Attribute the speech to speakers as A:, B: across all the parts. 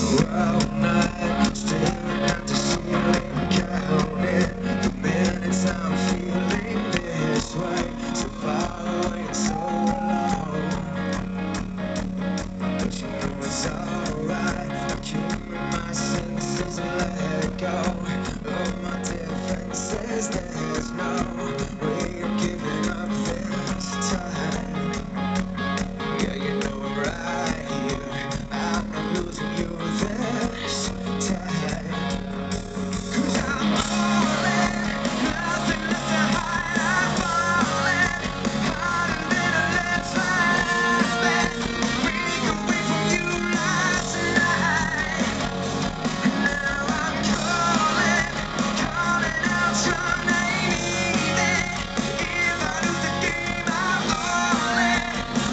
A: All night, staring at the ceiling, counting the minutes I'm feeling this way. So far away and so alone. But you know it's alright. I keep my senses and let go of my defenses. There's no way of giving up this time. Yeah, you know I'm right here. I'm not losing you this time. 'Cause I'm all in, nothing left to hide. I'm falling harder than a landslide. We can wait from you last night. Now I'm calling out your name. If I lose the game, I'm all in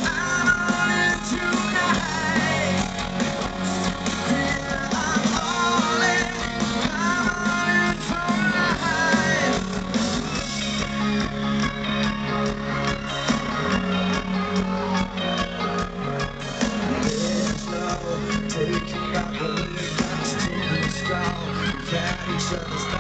A: tonight. Yeah, I'm all in for life. There's no taking back what we've got too strong. We've had each other's